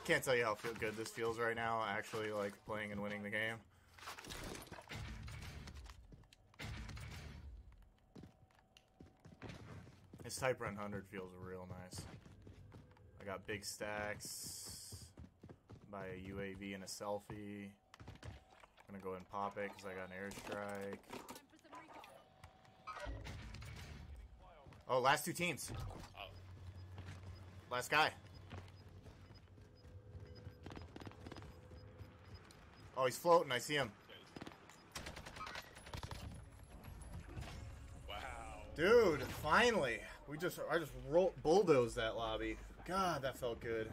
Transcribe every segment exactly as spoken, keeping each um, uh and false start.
can't tell you how feel good this feels right now, actually, like, playing and winning the game. This Type Run one hundred feels real nice. I got big stacks, buy a U A V and a selfie. I'm gonna go ahead and pop it because I got an airstrike. Oh, last two teams. Oh. Last guy. Oh, he's floating. I see him. Wow. Dude, finally. We just, I just rolled, bulldozed that lobby. God, that felt good.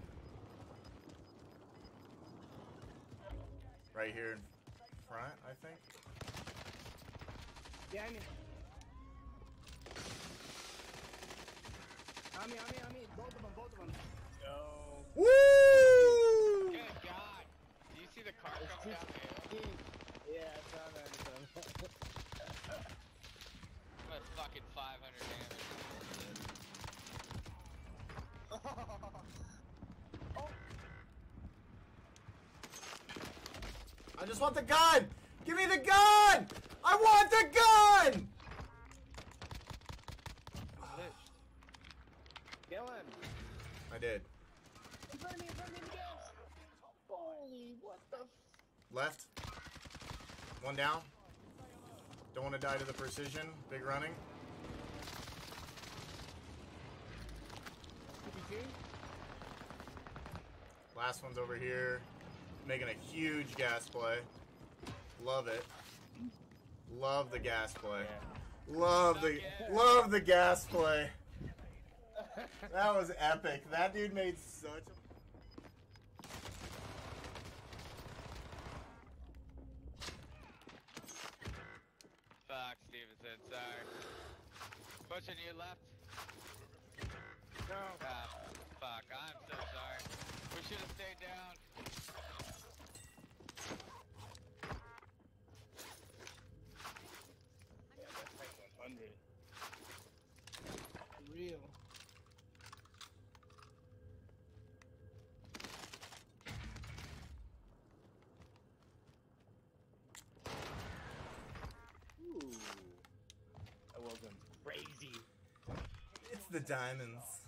Right here in front, I think. Yeah, I mean. On me, on me, on me. Both of them, both of them. No. Woo! Good God. Do you see the car come down the hill? Yeah, I saw that. I'm at fucking five hundred damage. I just want the gun! Give me the gun! I want the gun! Kill him. I did. In front of me, in front of me, in the gas. Holy, what the f... Left. One down. Don't want to die to the precision. Big running. Last one's over here. Making a huge gas play. Love it. Love the gas play. Love the love the gas play. That was epic. That dude made such a Fuck, Stevenson, sorry. Pushing you left. No. Ah, fuck, I'm so sorry. We should have stayed down. Yeah, that's like one hundred. Real. Ooh. That wasn't crazy. It's the diamonds.